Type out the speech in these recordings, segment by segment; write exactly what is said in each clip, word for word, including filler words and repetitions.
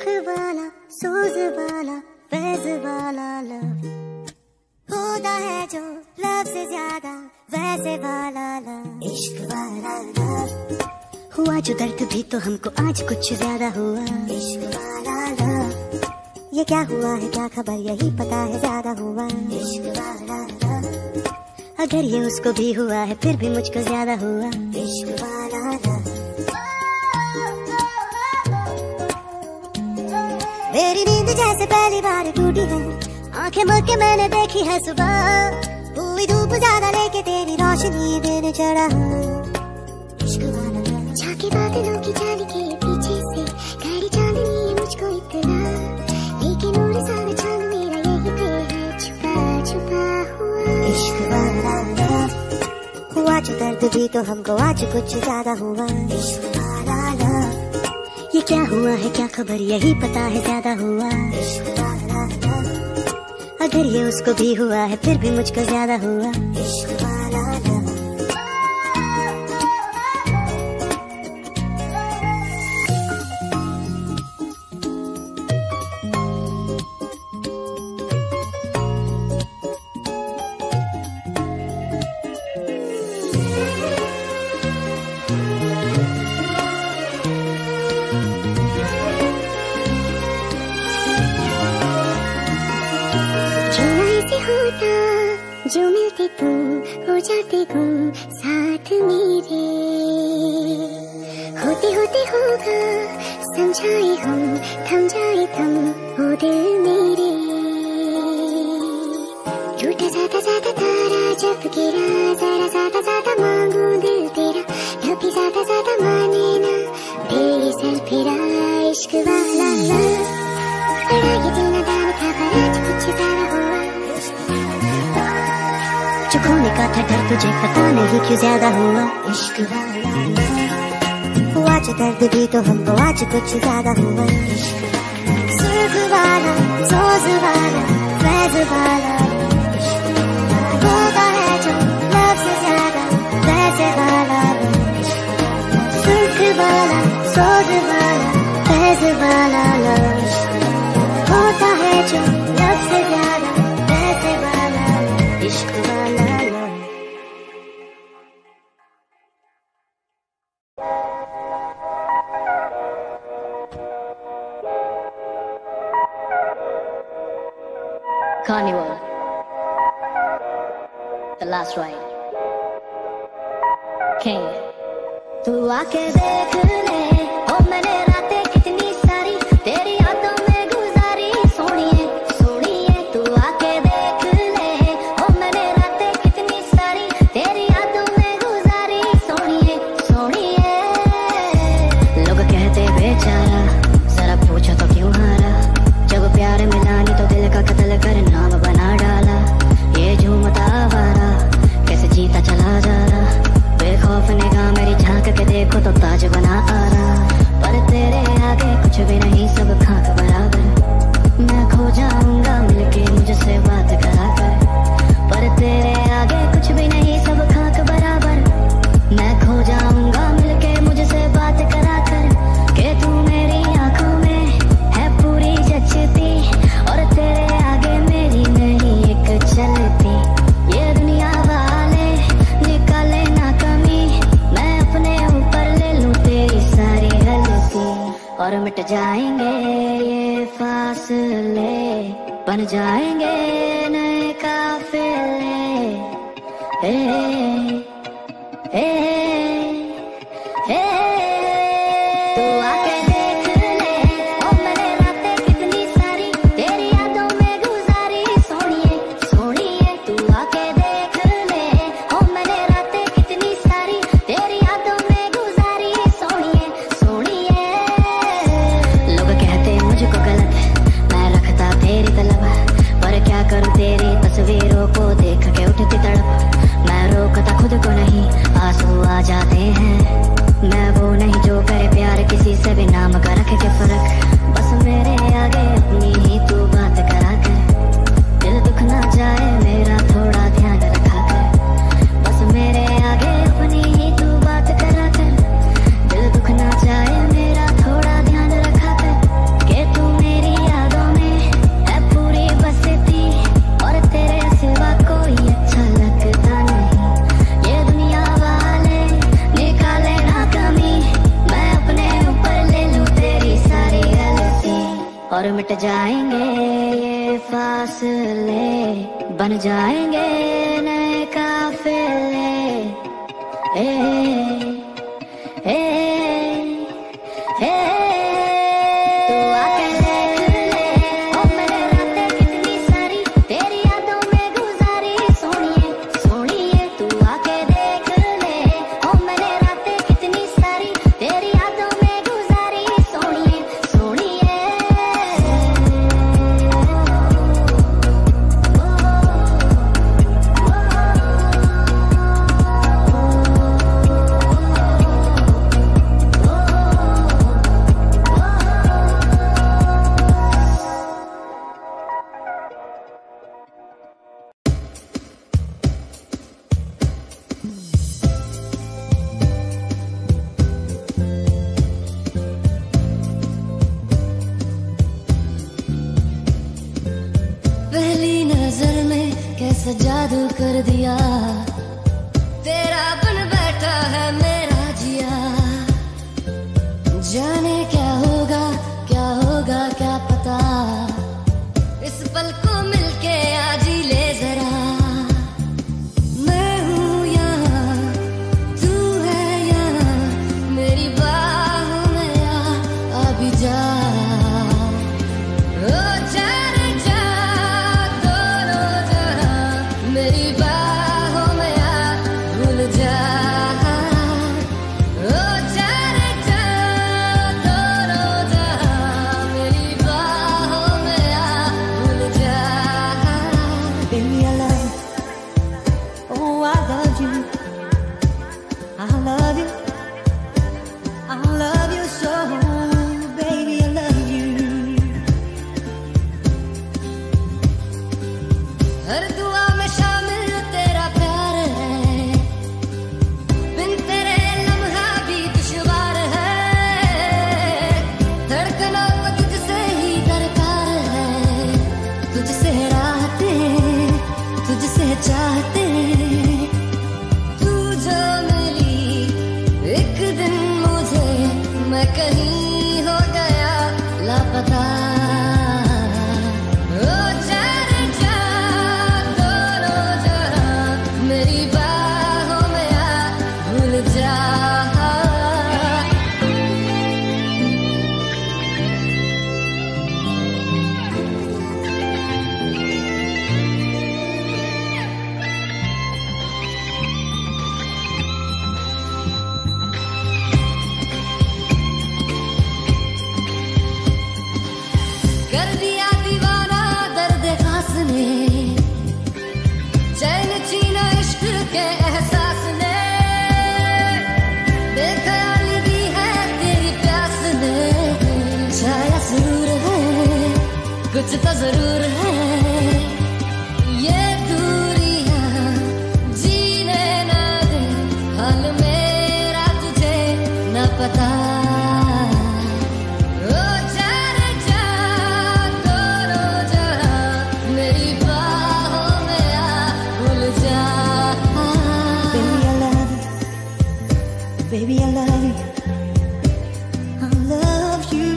वाला, सोज वाला, फैज वाला लव होता है जो लव से ज्यादा वैसे वाला लव, इश्क वाला लव। हुआ जो दर्द भी तो हमको आज कुछ ज्यादा हुआ, इश्क वाला लव। ये क्या हुआ है क्या खबर यही पता है ज्यादा हुआ, इश्क वाला लव। अगर ये उसको भी हुआ है फिर भी मुझको ज्यादा हुआ, इश्क वाला लव। मेरी नींद जैसे पहली बार टूटी है, आंखें मल के मैंने देखी है सुबह, हुई धूप ज्यादा लेके तेरी रोशनी दिन चढ़ा, इश्क वाला लव। झांके बादलों की जाली के पीछे से गहरी चांदनी है मुझको इतना, लेकिन और सारा चांद मेरा यही पे है छुपा छुपा हुआ, इश्क वाला लव। हुआ जो दर्द भी तो हमको आज कुछ ज्यादा हुआ, इश्क वाला लव। ये क्या हुआ है क्या खबर यही पता है ज्यादा हुआ, इश्क वाला लव। अगर ये उसको भी हुआ है फिर भी मुझको ज्यादा हुआ, इश्क वाला लव। जो मिलते तुम हो जाते गुम साथ मेरे, होते होते होगा समझाए हम थम जाए थम हो दिल मेरे। टूटा ज्यादा ज्यादा तारा जब गिरा, जरा ज्यादा ज्यादा मांगू दिल तेरा, कभी ज्यादा ज्यादा माने ना तेरे सर फिरा, इश्क वाला लव। अड़ा ये दिल न दान था पर आज कुछ ज्यादा हुआ, जो खोने का था डर तुझे पता नहीं क्यों ज्यादा हुआ, इश्क वाला लव। हुआ जो दर्द भी तो हमको आज कुछ ज्यादा हुआ, इश्क वाला। सुर्ख वाला, सोज वाला, फैज वाला होता है जो लव से ज्यादा वैसे वाला, सुर्ख वाला, सोज वाला, फैज वाला लव होता है जो लव से ज्यादा वैसे वाला, इश्क वाला। Carnival, the last ride. King, तू आके देख ले ओ मैंने रातें कितनी सारी तेरी यादों में गुजारी, सोनिए सोनिए तू आके देख ले ओ मैंने रातें कितनी सारी तेरी यादों में गुजारी, सोनिए सोनिए। लोग कहते बेचारा जरा पूछो तो क्यों हारा, जब प्यार मिला नहीं तो दिल का कत्ल कर नाम बना डाला, ये झूमता आवारा कैसे जीता चला जा रहा, बेखौफ निगाह मेरी झांक के देखो तो ताज बना आ रहा, पर तेरे आगे कुछ भी नहीं सब खाक बराबर, मैं खो जाऊंगा मिलके मुझसे बात करा कर, पर तेरे आगे कुछ भी नहीं सब खाक बराबर, मैं खो जाऊंगा मिलके मुझसे बात करा कर, के तू मेरी आंखों में है पूरी जचती, और तेरे आगे मेरी नहीं एक चलती, ये दुनिया वाले निकाले ना कमी, मैं अपने ऊपर ले लूं तेरी सारी गलती, और मिट जाएंगे ये फासले बन जाएंगे नए काफिले, हे हे हे। तू आके देख ले ओ मैंने रातें कितनी सारी तेरी यादों में गुजारी, सोनिए सोनिए तू आके देख ले ओ मैंने रातें कितनी सारी तेरी यादों में गुजारी, सोनिए सोनिए। लोग कहते मुझको गलत मैं रखता तेरी तलब, पर क्या करूं तेरी तस्वीरों को देख के उठती तड़प, मैं रोकता खुद को नहीं आंसू आ जाते हैं, मैं वो नहीं जो करे प्यार किसी से भी नाम का रखे के फर्क, बस मेरे आगे अपनी ही तू बात करा कर, दिल दुख ना जाए मेरा थोड़ा ध्यान रखा कर, बस मेरे आगे अपनी ही तू बात करा कर, दिल दुख ना जाए मेरा थोड़ा ध्यान रखा कर, के तू मिट जाएंगे ये फासले, बन जाएंगे नए काफिले। ए, ए, ए, तू आके देख ले, ओ मैंने रातें कितनी सारी तेरी यादों में गुजारी। सोनिए सोनिए तू आके देख ले, ओ मैंने रातें कितनी सारी तेरी यादों में गुजारी। सोनिए सोनिए पहली नजर में कैसा जादू कर दिया, तेरा बन बैठा है मेरा जिया। जाने क्या होगा क्या होगा क्या पता, इस पल को मिलके आज ही ले जरा। मैं हूँ यहाँ तू है यहाँ, मेरी बाहों में आ अभी जा। ओ जा रे जा दोनों जहां, मेरी बाहों में आ भूल जा। ओ जा रे जा दोनों जहां, मेरी बाहों में आ भूल जा। Baby I love you, oh I love you, I love you, I love you so, baby I love you। हर दुआ में शामिल तेरा प्यार है, बिन तेरे लम्हा भी दुश्वार है। धड़कनों को तुझसे ही दरकार है, तुझसे राहतें तुझसे चाहते। तू जो मिली एक दिन मुझे, मैं कहीं हो गया लापता। ओ जा रे जा दोनों जहां, मेरी बाहों में आ भूल जा। कर दिया दीवाना दर्द खास ने, चैन छीना इश्क के एहसास ने। बेख्याली दी है तेरी प्यास ने, छाया जरूर है कुछ तो जरूर है। ये दूरियां जीने ना दे, हाल मेरा तुझे न पता। ओ जा रे जा दोनों जहां, मेरी बाहों में आ भूल जा। Baby I love you, baby I love you, I love you।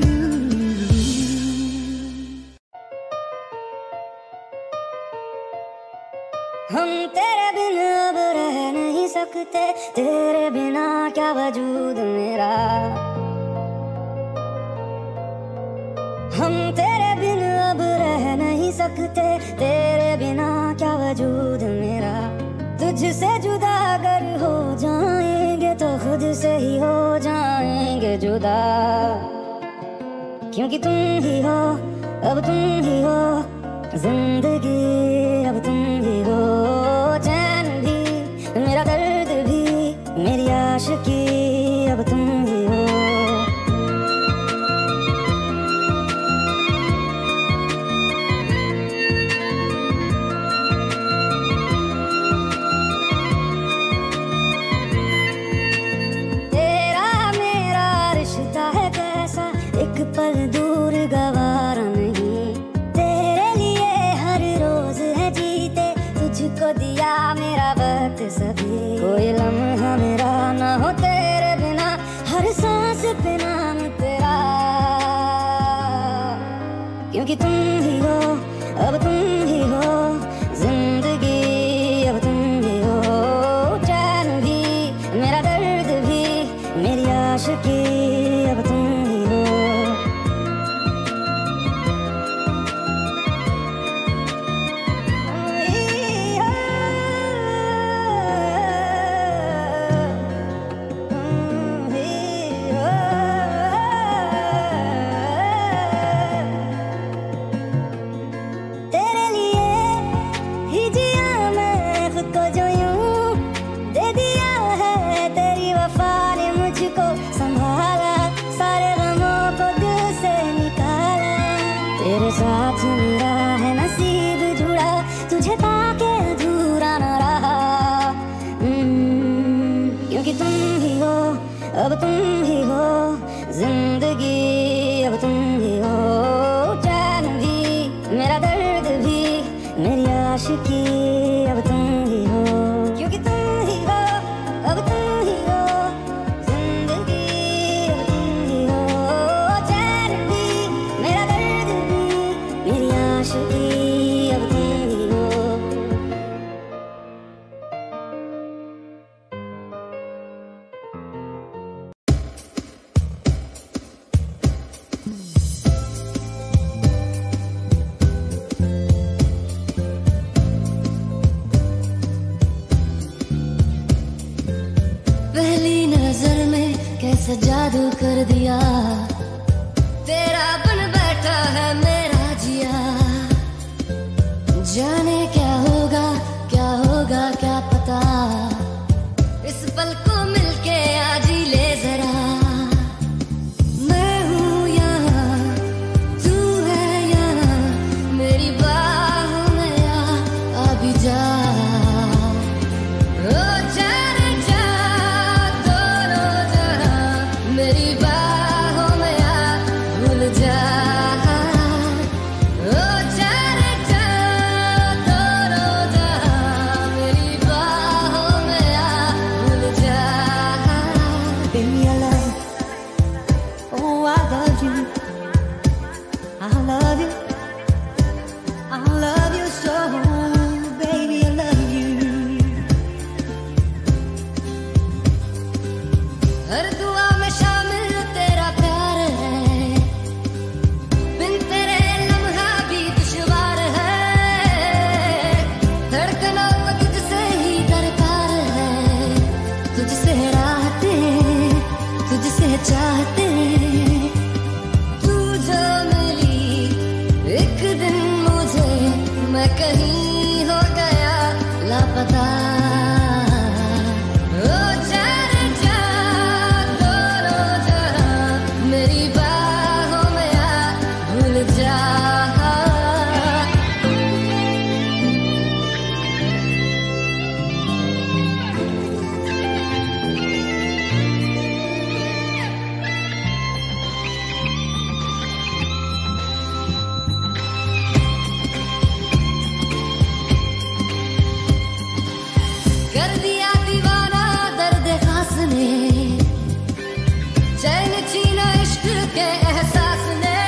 हम तेरे बिन अब रह नहीं सकते, तेरे बिना क्या वजूद मेरा। हम तेरे बिन अब रह नहीं सकते, तेरे बिना क्या वजूद मेरा। तुझसे जुदा अगर हो जाएंगे तो खुद से ही हो जाएंगे जुदा। क्योंकि तुम ही हो अब तुम ही हो जिंदगी, अब तुम ही हो चैन भी मेरा दर्द भी मेरी आशिकी, अब तुम ही हो। तेरा मेरा रिश्ता है कैसा, एक पल दूर गवारा नहीं। तेरे लिए हर रोज है जीते, तुझको दिया मेरा वक्त सभी। कोई लम्हा मेरा ना हो तेरे बिना, हर सांस पे नाम तेरा। क्योंकि तुम ही हो, अब तुम ही हो जिंदगी, अब तुम ही हो चैन भी, मेरा दर्द भी, मेरी आशिकी, अब तुम ही हो। तेरे साथ मेरा है नसीब जुड़ा, तुझे पाके अधूरा न रहा, क्योंकि तुम ही हो, अब तुम ही हो जिंदगी, अब तुम ही हो चैन भी, मेरा दर्द भी, मेरी आशिकी, अब तुम ही हो, क्योंकि तुम ही हो, अब तुम ही हो जिंदगी, अब तुम ही हो चैन भी, मेरा दर्द भी, मेरी आशिकी, अब तुम ही हो। पहली नजर में कैसा जादू कर दिया, तेरा बन बैठा है मेरा जिया, जाने क्या होगा क्या होगा क्या पता, इस पल को मिलके आज ही ले जरा, मैं हूँ यहाँ तू है यहाँ, मेरी बाहों में आ अभी जा, ओ जाने जा दोनों जहां, मेरी बाहों में आ भूल जा, ओ जाने जा दोनों जहां, मेरी बाहों में आ भूल जा। Baby, I love you, oh I love you, I love you, I love you so, baby I love you। हर दुआ में शामिल तेरा प्यार है, बिन तेरे लम्हा भी दुश्वार है, धड़कनों को तुझसे ही दरकार है, तुझसे राहते तुझसे चाहते, तू जो मिली एक दिन मुझे, मैं कहीं हो गया लापता, ओ जाने जा दोनों जहां, मेरी बाहों में आ भूल जा। कर दिया दीवाना दर्द खास ने, चैन छीना इश्क के एहसास ने,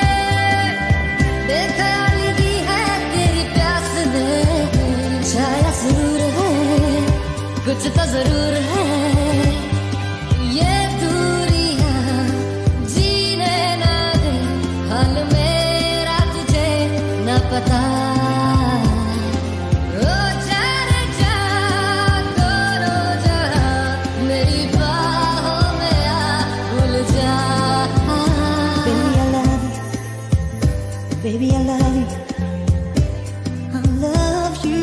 बेख्याली दी है तेरी प्यास ने, छाया जरूर है कुछ तो जरूर है, ये दूरियां जीने ना दे, हाल मेरा तुझे न पता, ओ जाने जा दोनों जहां, मेरी बाहों में आ भूल जा। Baby I love you, baby I love you, I love you।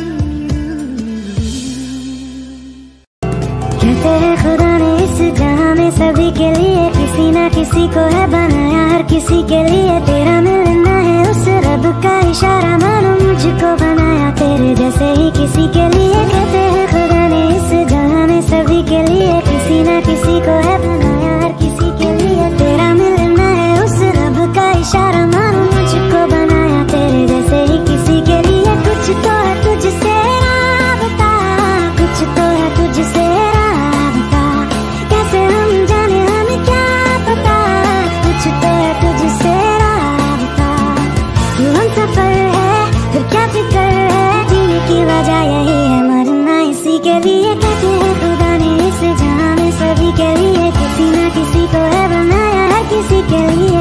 कहते हैं खुदा ने इस जहां में सभी के लिए किसी ना किसी को है बनाया, हर किसी के लिए तेरा मिलना है उस रब का इशारा, मानो मुझको बनाया तेरे जैसे ही किसी के लिए। कहते हैं खुदा ने इस जहां में सभी के लिए किसी ना किसी को है बनाया, हर किसी के लिए तेरा मिलना है उस रब का इशारा, मानो मुझको बनाया तेरे जैसे ही किसी के लिए। कुछ तो है तुझसे राबता, कुछ तो है तुझसे राबता, कैसे हम जाने हमें क्या पता, कुछ तो है तुझसे राबता, वजह यही है मरना इसी के लिए। कहते हैं खुदा ने इस जहां में सभी के लिए किसी ना किसी को है बनाया है किसी के लिए।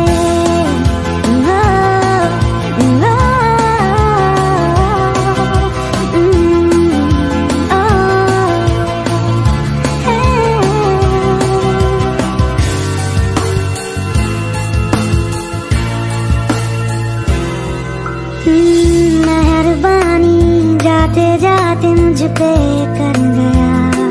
मेहरबानी जाते जाते मुझ पे कर गया,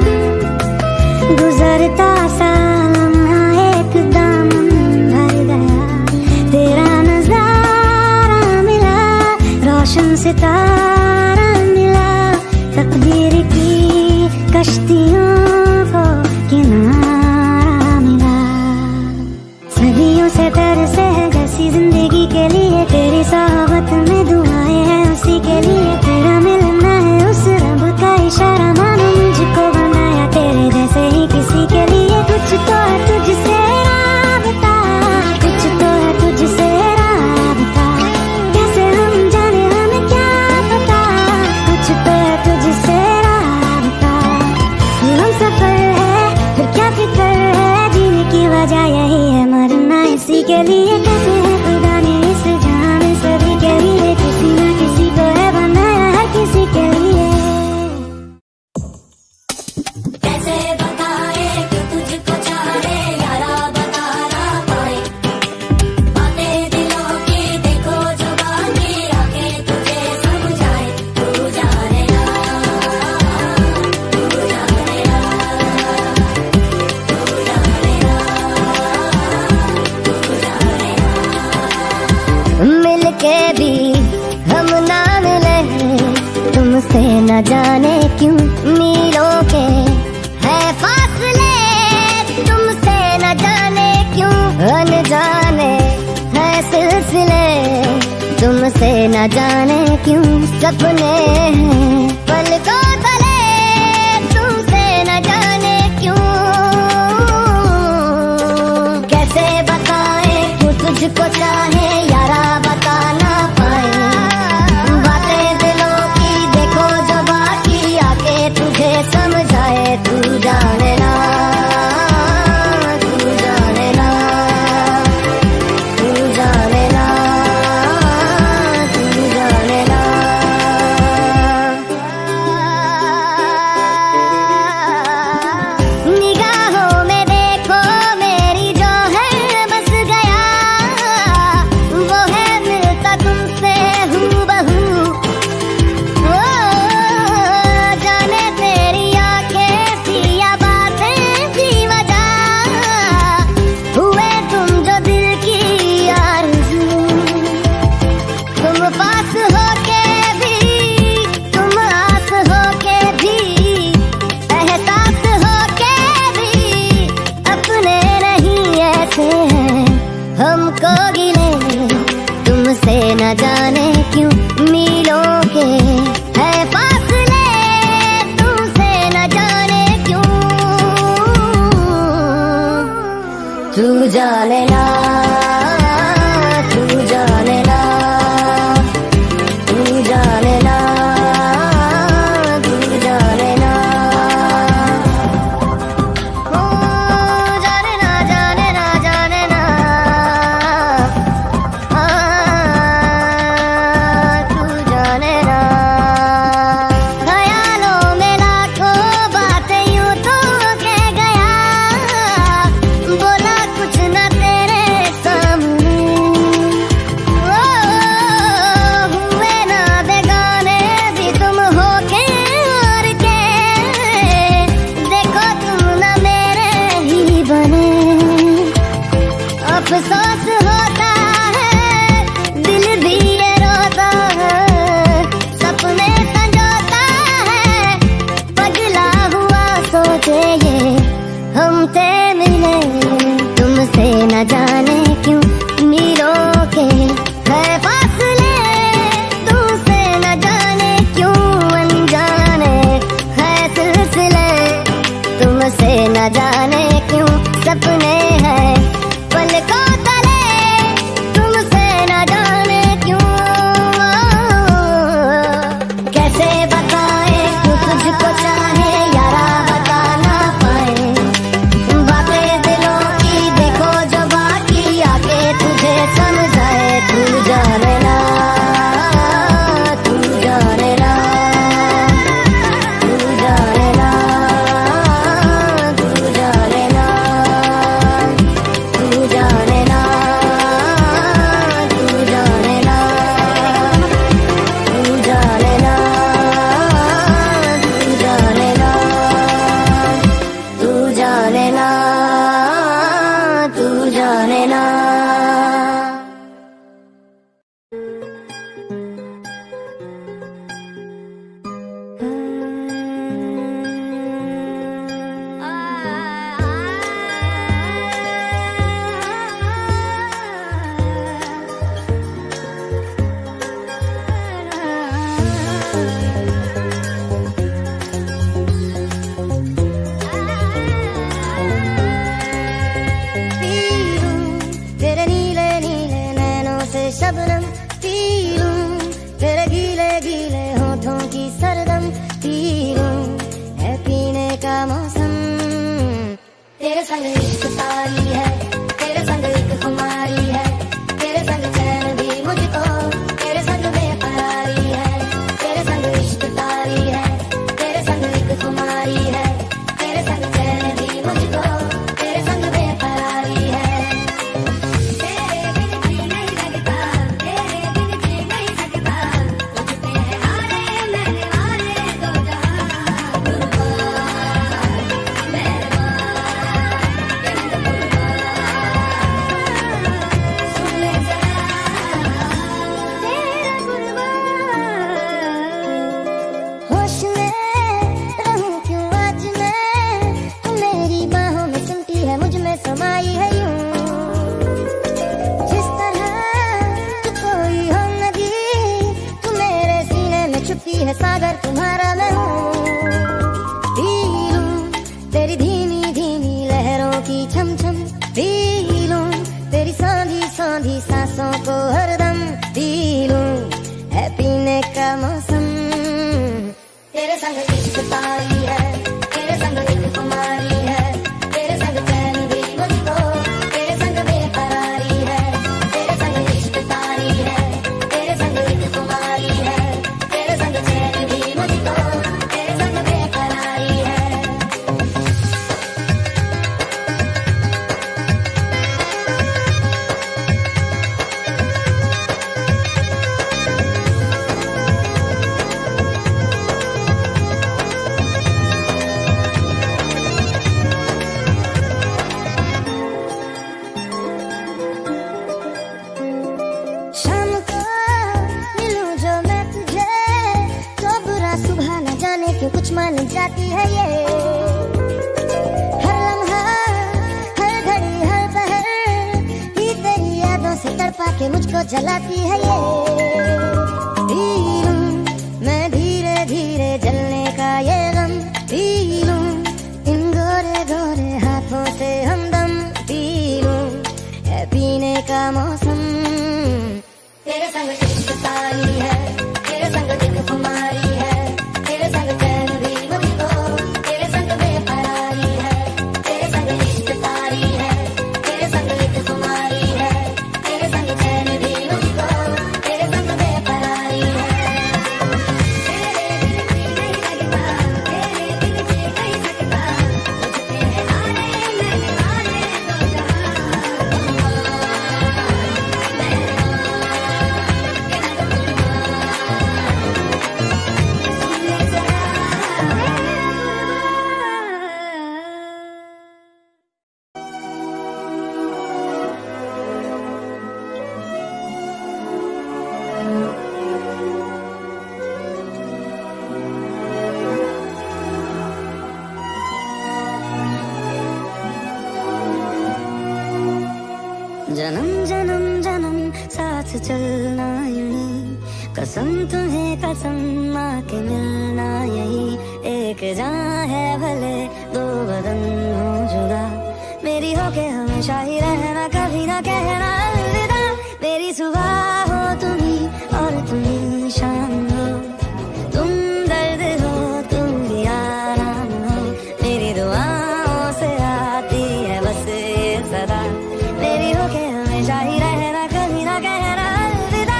गुजरता सा लम्हा एकदम भर गया। तेरा नजारा मिला, रोशन सितारा मिला, तकदीर की कश्तियों को किनारा मिला। सदियों से तरसे है जैसी जिंदगी के लिए, तेरी सोहबत में दुआएं हैं उसी के लिए। तेरा मिलना है उस रब का इशारा, मानो मुझको बनाया तेरे जैसे ही किसी के लिए। कुछ तो है तुझसे राबता, कुछ तो है तुझसे राबता, कैसे हम जाने हमें क्या पता। कुछ तो है तुझसे राबता, फिर हम सफर है फिर क्या फिक्र है, जीने की वजह यही है मरना इसी के लिए। कहते हैं खुदा ने इस जहां में सभी के लिए किसी ना किसी को है बनाया है किसी के लिए। कैसे बताए कि तुझको चाहे यारा बता ना पाए, बातें दिलों की देखो जुबानी आके तुझे समझाए। तू जाने ना, तू जाने ना, तू जाने ना, तू जाने ना। मिलके भी हम ना मिले, तुमसे न जाने क्यों मीलों के है फासले, तुमसे न जाने क्यों अनजाने है सिलसिले, तुमसे न जाने क्यों सपने हैं पलकों तले, तुमसे न जाने क्यों। कैसे बताए तू तुझको चाहे यारा बता ना पाए, बातें दिलों की देखो जो बाकी आके तुझे समझाए। तू जाने ना, तू जाने ना, तू जाने ना, तू जाने ना। निगाहों में देखो मेरी जो है बस गया, वो है मिलता तुमसे हूबहू। ओ जाने तेरी आंखें सिया बातें की वजह, हुए तुम जो दिल की आरज़ू। तुम पास होके भी, तुम आस होके भी, एहसास होके भी, अपने नहीं ऐसे हैं हमको गिले। तुमसे न जाने क्यों मीलों के है फासले, तुमसे न जाने क्यों। तू जाने ना, तू जाने ना, तू जाने ना, तू जाने ना। ओ जाने ना, जाने ना, जाने ना, हाँ तू जाने ना। ख्यालों में लाखों बातें यूं तो कह गया, बोला कुछ न तेरे सामने। ओ हुए ना बेगाना छुपती है सागर तुम्हारा मैं हूँ। पी लूं तेरी धीमी धीमी लहरों की छम छम, पी लूं तेरी सांधी सांधी सांसों को हरदम, पी लूं है पीने का मौसम। तेरे संग इश्क तारी है, तेरे संग एक कुमारी है, तेरे संग चैन भी मुझको, तेरे संग बेकरारी है। तेरे संग इश्क तारी है, तेरे संग एक कुमारी है, तेरे संग चैन भी मुझको, तेरे संग बेकरारी है। कुछ मान जाती है ये हर लम्हा हर घड़ी हर पहर ही तेरी यादों से तड़पा के मुझको जलाती है ये। पी लूं मैं धीरे धीरे जलने का ये गम, पी लूं इन गोरे गोरे हाथों से हमदम, पी लूं है पीने का मौसम। तेरे संग इश्क तारी है, तेरे संग दिल कुमारी है, तेरे संग चैन भी मुझको, तेरे संग बेकरारी है। तेरे संग इश्क तारी है, तेरे संग एक कुमारी है, तेरे संग चैन भी मुझको, तेरे संग बेकरारी है। तेरे बिन जी नहीं लगता, तेरे बिन जी नहीं सकता, तुझ पे आने मैंने आने दो जहां। जन्म जन्म जन्म साथ चलना यूं, कसम तुम्हें कसम माँ के मिलना यही। एक जान है भले दो बदन हो जुदा, मेरी होके हमेशा ही रहना, कभी ना कहना अलविदा। मेरी सुबह हो तुम ही और तुम ही शाम हो, तुम दर्द हो तुम ही आराम हो। मेरी दुआओं से आती है बस ये सदा, मेरी होके हमेशा ही रहना, कभी ना कहना अलविदा।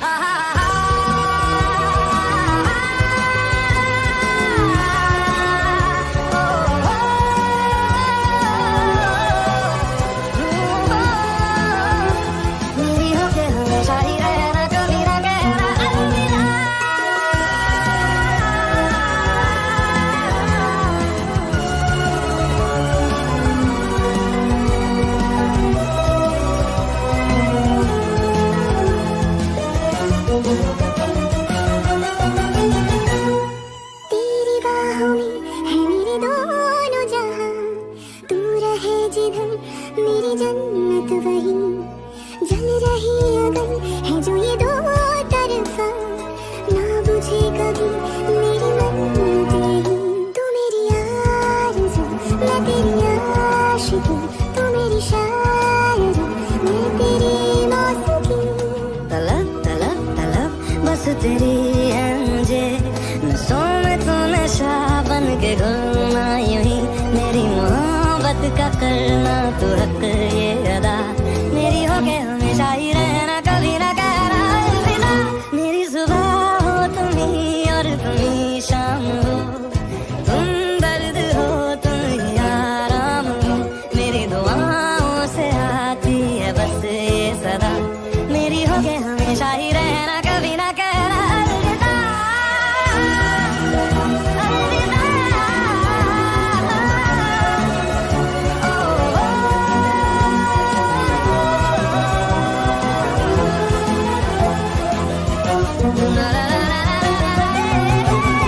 मेरी होके हमेशा ही रहना, कभी ना कहना अलविदा। तेरी बाहों में है मेरे दोनों जहां, तू रहे जिधर मेरी जन्नत वही। जल रही अगर है जो ये दो तरफा, ना बुझे कभी मेरी मन्नत यही। तू मेरी आरज़ू मैं तेरी आशिकी, तू मेरी शायरी मैं तेरी मौसीकी। तलब तलब तलब बस तेरी है मुझे, नसों में तू नशा बन के घुलना यूं ही। मेरी मोहब्बत का करना तू हक ये अदा, मेरी होके हमेशा ही रहना, कभी ना कहना अलविदा। मेरी सुबह हो तुम ही और तुम ही शाम हो, तुम दर्द हो तुम ही आराम हो। मेरी दुआओं से आती है बस ये सदा, मेरी होके हमेशा ही रहना, कभी ना कहना अलविदा। अलविदा। ओ, ओ, ओ, ओ, ओ, ओ, ओ, ओ, ओ, ओ, ओ, ओ, ओ, ओ, ओ, ओ,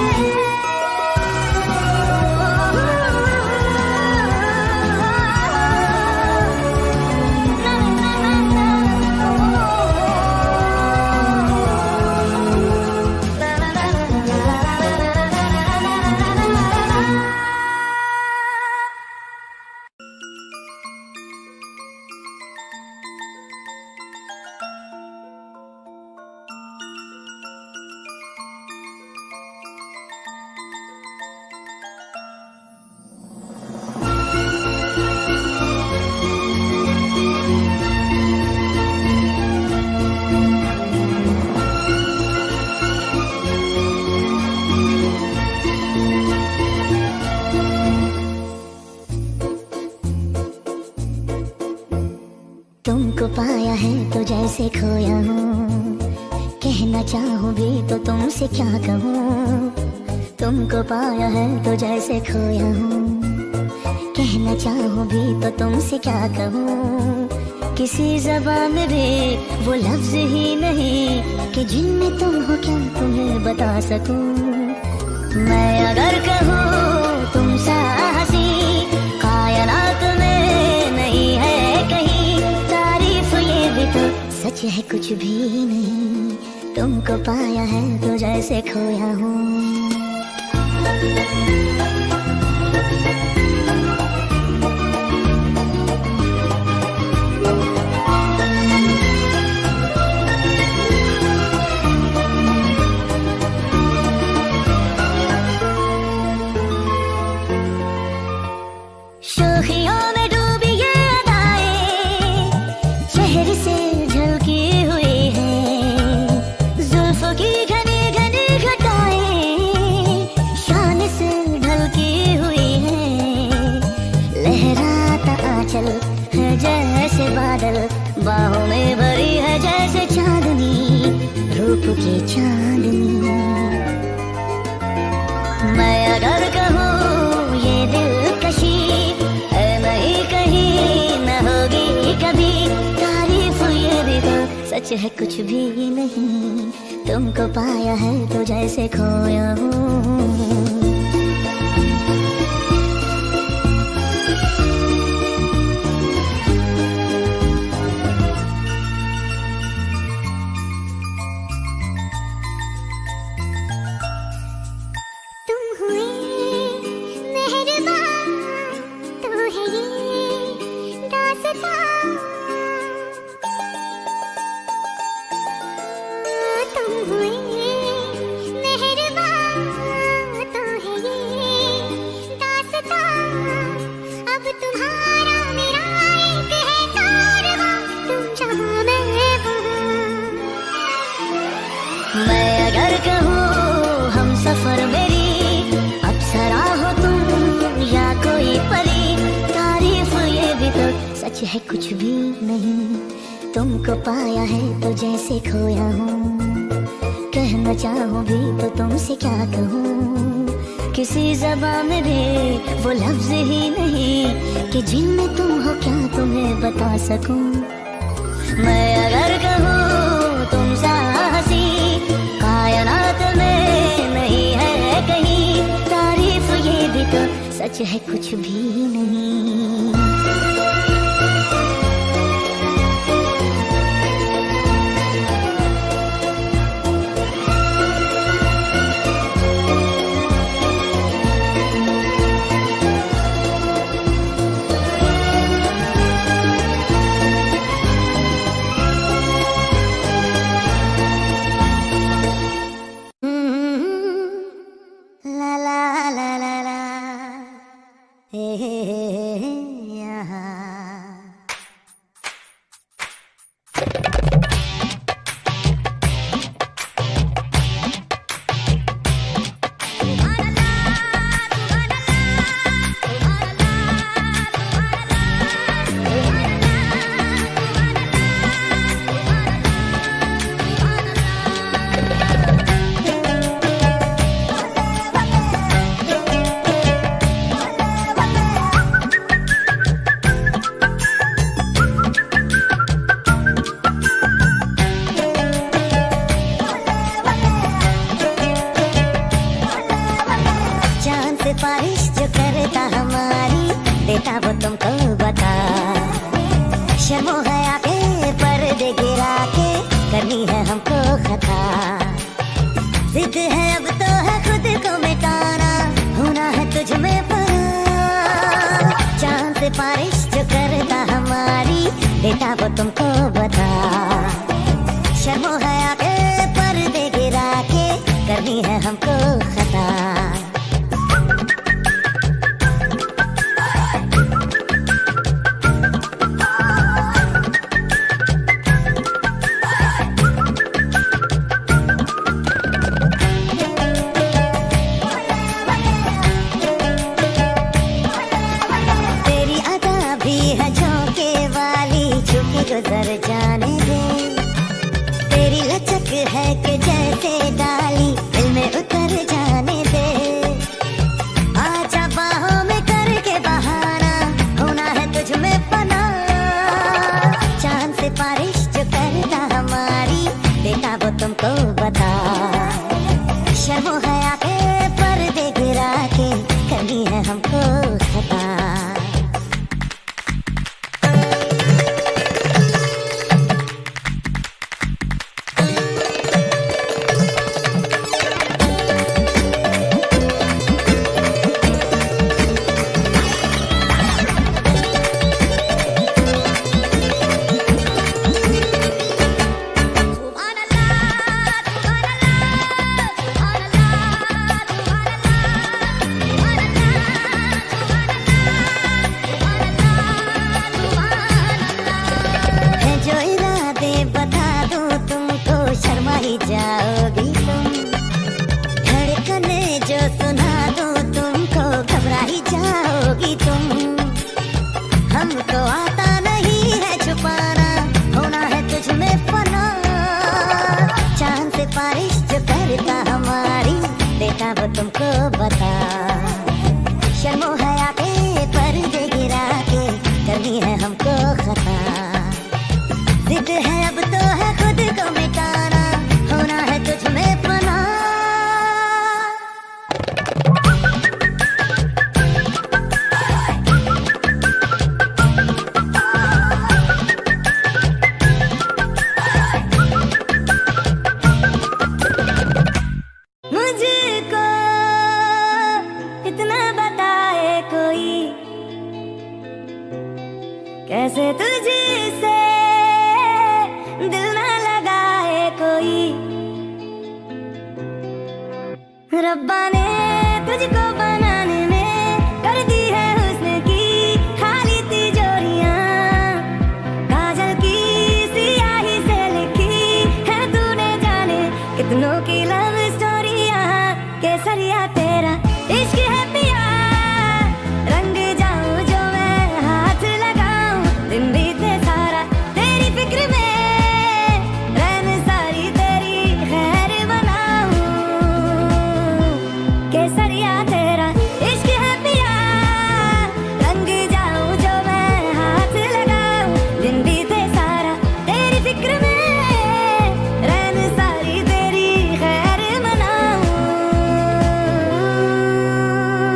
है तो जैसे खोया हूँ, कहना चाहूँ भी तो तुमसे क्या कहूँ। तुमको पाया है तो जैसे खोया हूँ, कहना चाहूँ भी तो तुमसे क्या कहूँ। किसी ज़बान में भी वो लफ्ज़ ही नहीं कि जिनमें तुम हो क्या तुम्हें बता सकूँ। मैं अगर कहूँ तुम सा हंसी कायनात में नहीं है कहीं, तारीफ ये भी तो सच है कुछ भी नहीं। तुमको पाया है तो जैसे खोया हूँ। शोखियों में डूबी ये अदाएं चेहरे से झलकी हुई है, जुल्फों की घनी घनी घटाएं शान से ढलकी हुई है। लहराता आंचल है जैसे बादल, बाहों में भरी है जैसे चांदनी, रूप की चांदनी। मैं अगर कहूँ ये दिलकशी है नहीं कहीं न होगी कभी, तारीफ ये भी तो सच है कुछ भी नहीं। तुमको पाया है तो जैसे खोया हूँ। मैं अगर कहूँ हम सफर मेरी अप्सरा हो तुम या कोई परी, तारीफ ये भी तो सच है कुछ भी नहीं। तुमको पाया है तो जैसे खोया हूँ, कहना चाहूँ भी तो तुमसे क्या कहूँ। किसी ज़बान में भी वो लफ्ज़ ही नहीं कि जिनमें तुम हो क्या तुम्हें बता सकूँ। मैं अगर कहूँ तुम सा हंसी कायनात में नहीं है कहीं, तारीफ ये भी तो सच है कुछ भी नहीं। सिफारिश जो करता हमारी देता वो तुमको बता, शर्मो है आके पर्दे गिरा के करनी है हमको खता। जिद है अब तो है खुद को मिटाना, होना है तुझ में परा। चांद सिफारिश जो करता हमारी देता वो तुमको बता, शर्मो है आके पर्दे गिरा के करनी है हमको खता। गुजर जाने आके पर्दे गिरा के करनी है हमको खता। जाओगी तुम, धड़कने जो सुना दूं तुमको घबरा ही जाओगी तुम। हमको आता नहीं है छुपाना, होना है तुझ में फना। चांद से बारिश जो करता हमारी, देता वो तुमको बता। शर्मो है आके पर्दे गिरा के करनी है हमको खता। जिद है अब तो है खुद को मिटाना, होना है तुझ में फना। मुझको इतना बताए कोई, कैसे तुझसे दिल ना लगाए कोई। रब्बा ने तुझको बनाने में कर दी है हुस्न की खाली तिजोरियां। काजल की सियाही से लिखी है तूने जाने कितनों की लव स्टोरियां। केसरिया तेरा इश्क है पिया, रंग जाऊं जो मैं हाथ लगाऊं। दिन बीते सारा तेरी फिक्र में, रैन सारी तेरी खैर बनाऊं। केसरिया तेरा इश्क है पिया, रंग जाऊं जो मैं हाथ लगाऊं। दिन बीते सारा तेरी फिक्र में, रैन सारी तेरी खैर बनाऊं।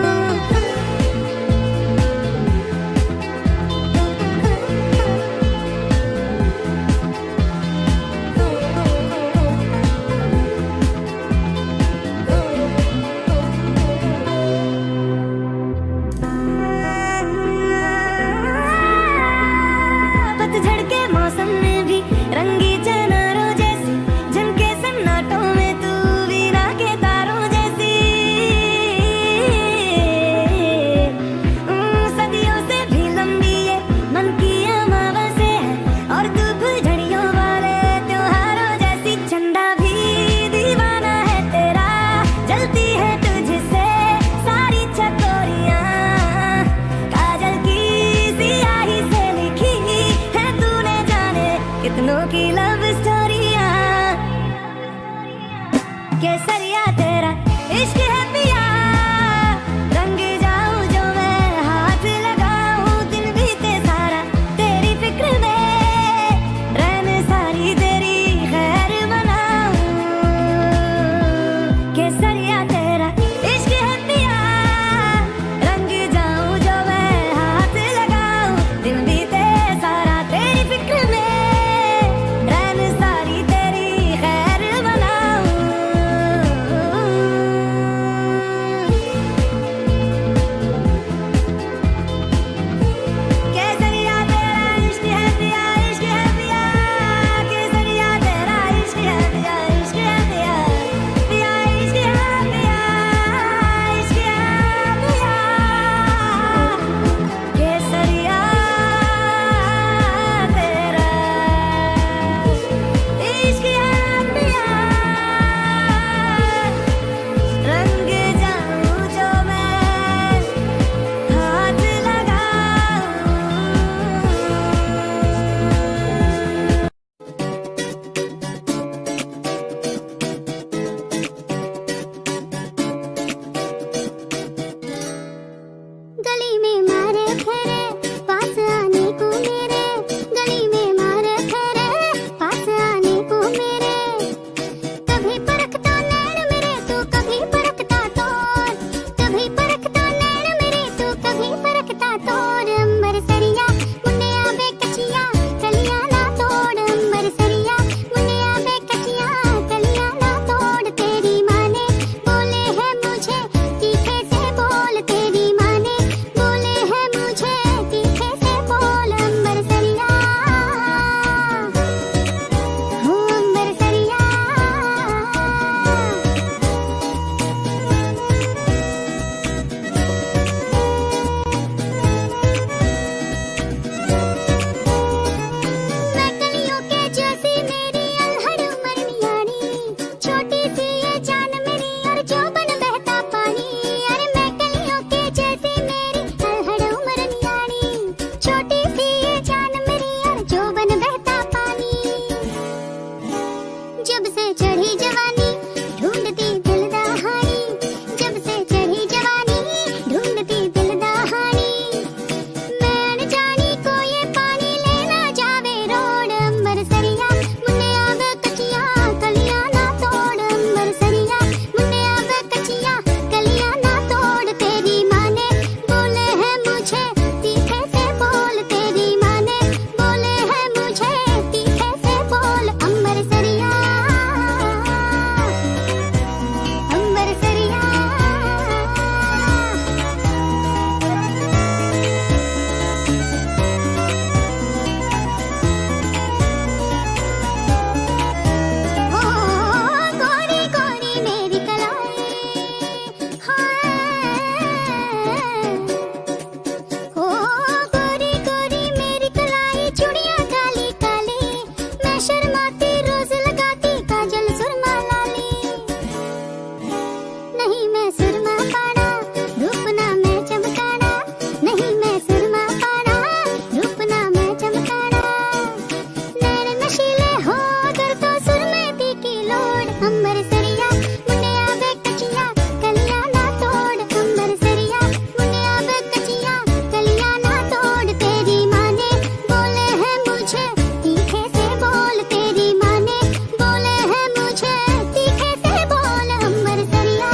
मैं सुरमा पाना, धूप ना मैं चमकाना, नहीं मैं सुरमा पाना, धूप ना मैं चमकाना। नैन नशीले हो कर तो सुर में तीखी लोड, अमर सरिया मुनिया बे कचिया कलिया ना तोड़, अमर सरिया मुनिया बे कचिया कलिया ना तोड़। तेरी माँ ने बोले हैं मुझे तीखे से बोल, तेरी माँ ने बोले हैं मुझे तीखे से बोल। अमर सरिया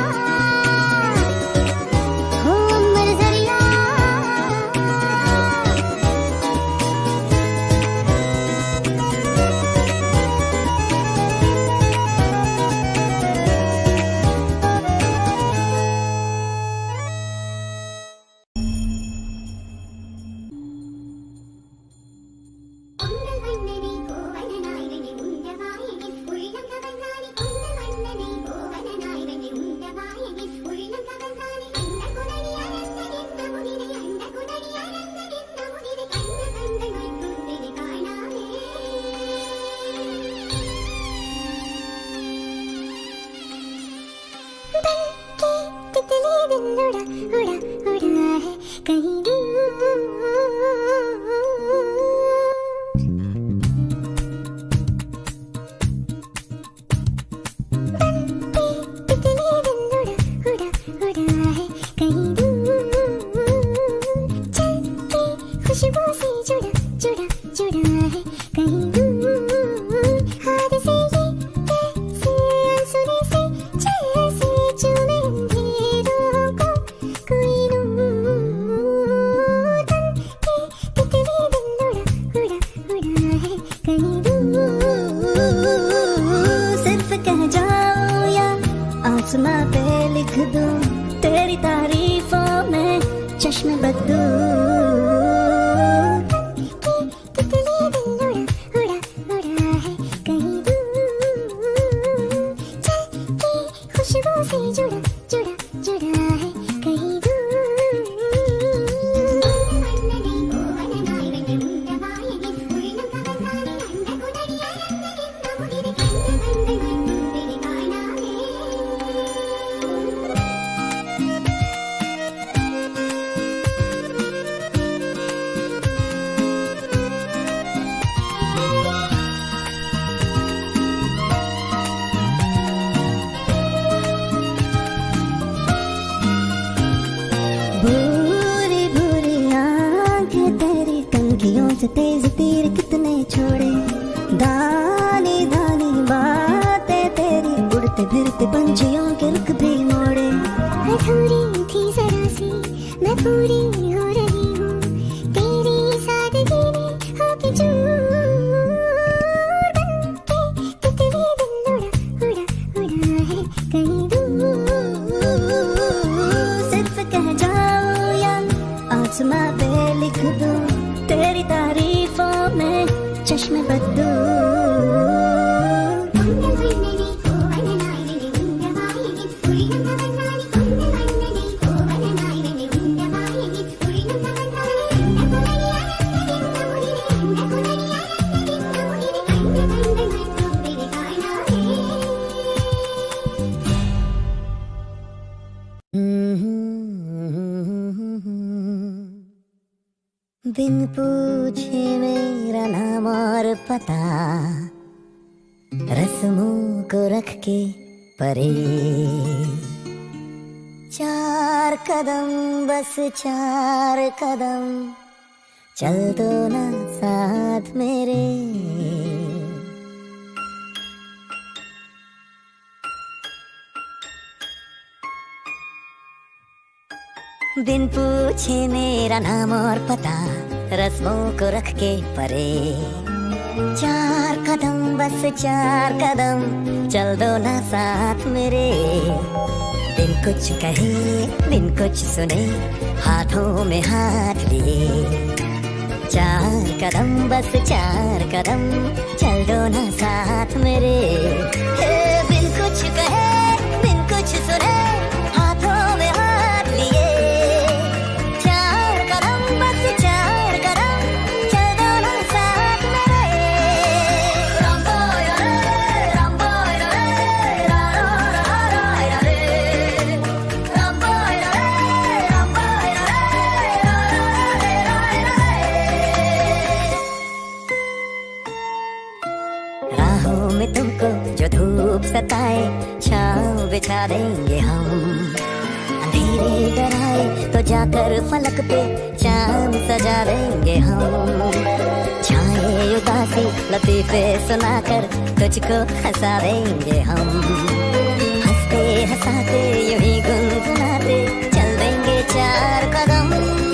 हो अमर सरिया। तितली दिल उड़ा उड़ा उड़ा है कहीं दूर। तितली दिल उड़ा उड़ा उड़ा है कहीं दूर। चल के खुशबू से जुड़ा जुड़ा जुड़ा है कहीं दूर। हाथ से ये कैसे आंसुओं से जैसे चूमे अंधेरों को कोई नूर। तन के तितली दिल उड़ा उड़ा उड़ा है कहीं दूर। सिर्फ कह जाओ या आसमां पे लिख दूं तेरी तारीफों में चश्मे बदू। तितली दिल उड़ा उड़ा उड़ा है कहीं दूर। चल के खुशबू से जुड़ा जुड़ा जुड़ा है कहीं भूरी भूरी आंखें तेरी टंकियों से तेज तीर कितने छोड़े। दानी दानी बातें तेरी उड़ते फिरते पंछियों के रुख भी मोड़े। अधूरी थी जरा सी मैं पूरी हो रही हूँ तेरी सादगी में होके चूर। बन के तितली दिल उड़ा उड़ा उड़ा है कहीं दूर। सिर्फ कह जाओ या आसमां पे लिख दूं तेरी तारीफों में चश्मे बदू। बिन पूछे मेरा नाम और पता, रस्मों को रख के परे। चार कदम बस चार कदम चल दो ना साथ मेरे। बिन पूछे मेरा नाम और पता, रस्मों को रख के परे। चार कदम बस चार कदम चल दो ना साथ मेरे। बिन कुछ कहे बिन कुछ सुने हाथों में हाथ लिए। चार कदम बस चार कदम चल दो ना साथ मेरे। हे बिन कुछ कहे बिन कुछ सुने हाथों में हाथ लिए। चार कदम बस चार कदम चल दो ना साथ मेरे। राम बोय रे राम बोय रे रा रा रा रा रा रे। देंगे हम। अंधेरे डराए तो जाकर फलक पे चांद सजा देंगे हम। छाए उदासी लतीफे सुनाकर तुझको हंसा देंगे हम। हंसते हंसाते यूं ही गुनगुनाते चल देंगे चार कदम।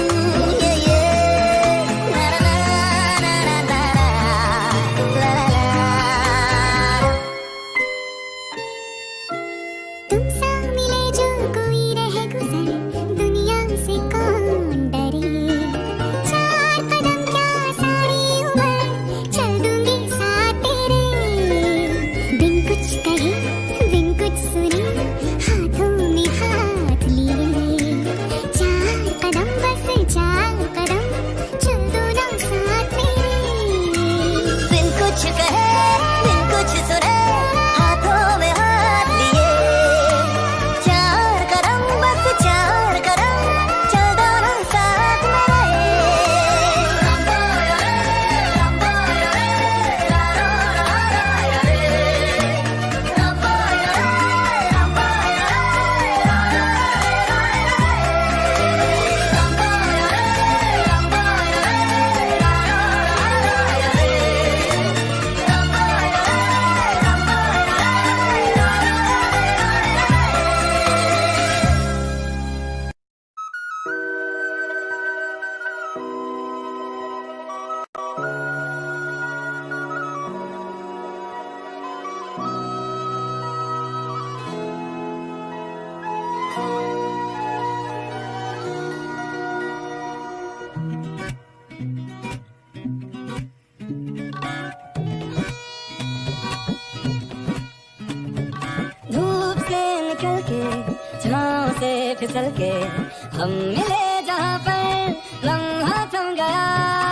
छाँव से फिसल के हम मिले जहाँ पर लम्हा थम गया।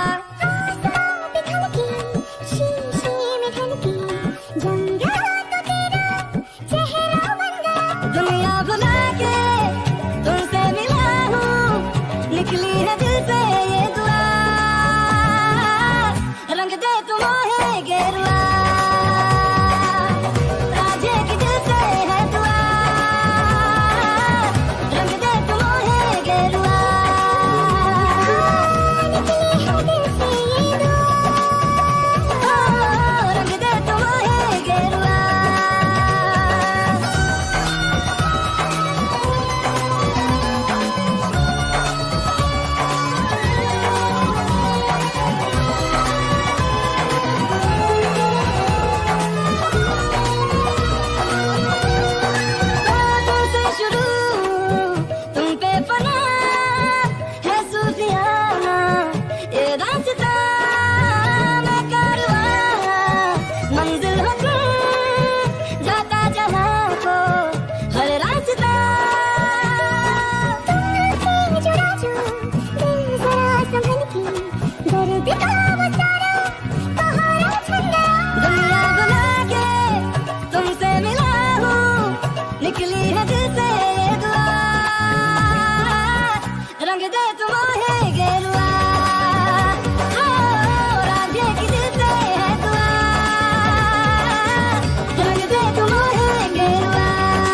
दुनिया भुला के तुमसे मिला हूँ, निकली है दिल से ये दुआ। रंग दे तुम है गेरुआ, राजे की दिल से है दुआ। रंग दे तुम है गेरुआ, निकली है दिल से ये दुआ। रंग दे तुम है गेरुआ। निकली है दिल से ये दुआ, रंग दे तुम है गेरुआ। राधे की दिल से है दुआ, रंग दे तुम है गेरुआ।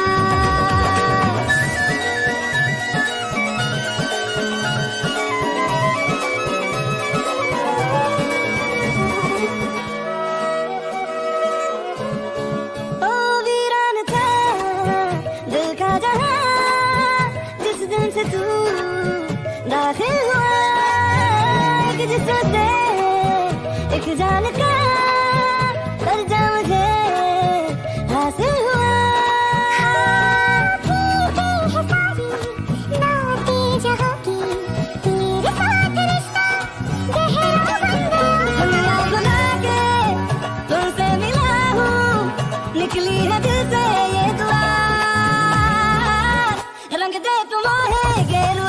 ओ वीरान था दिल का जहां, जिस दिन से तू दाखिल हुआ, एक जिस्म से एक जान का दर्जा मुझे हासिल हुआ। दुनिया भुला के तुमसे मिला हूँ, निकली है दिल से ये दुआ। रंग दे तुम है गेरुआ।